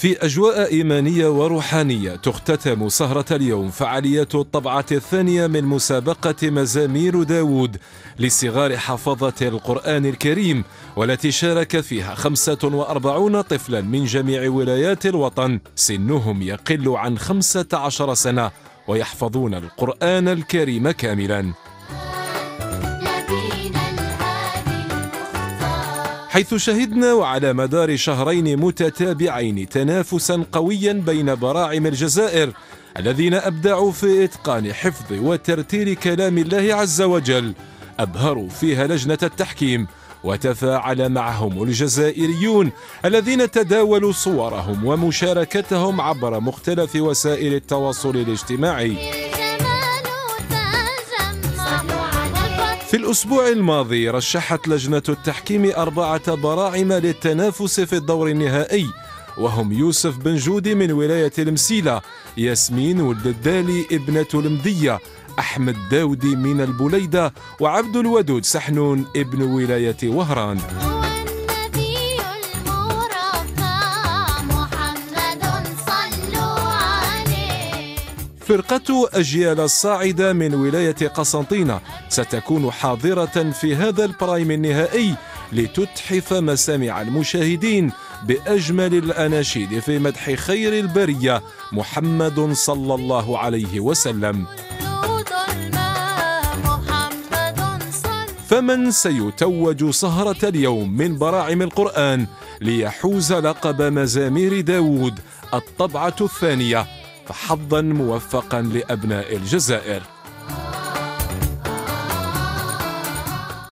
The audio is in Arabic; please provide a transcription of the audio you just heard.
في أجواء إيمانية وروحانية تختتم سهرة اليوم فعاليات الطبعة الثانية من مسابقة مزامير داود لصغار حفظة القرآن الكريم، والتي شارك فيها 45 طفلا من جميع ولايات الوطن سنهم يقل عن 15 سنة ويحفظون القرآن الكريم كاملا، حيث شهدنا وعلى مدار شهرين متتابعين تنافسا قويا بين براعم الجزائر الذين أبدعوا في إتقان حفظ وترتيل كلام الله عز وجل. أبهروا فيها لجنة التحكيم وتفاعل معهم الجزائريون الذين تداولوا صورهم ومشاركتهم عبر مختلف وسائل التواصل الاجتماعي. في الأسبوع الماضي رشحت لجنة التحكيم 4 براعم للتنافس في الدور النهائي، وهم يوسف بن جودي من ولاية المسيلة، ياسمين ولد الدالي ابنة المدية، أحمد داودي من البليدة، وعبد الودود سحنون ابن ولاية وهران. فرقة أجيال الصاعدة من ولاية قسنطينة ستكون حاضرة في هذا البرايم النهائي لتتحف مسامع المشاهدين بأجمل الأناشيد في مدح خير البرية محمد صلى الله عليه وسلم. فمن سيتوج سهرة اليوم من براعم القرآن ليحوز لقب مزامير داود الطبعة الثانية؟ فحظا موفقا لأبناء الجزائر.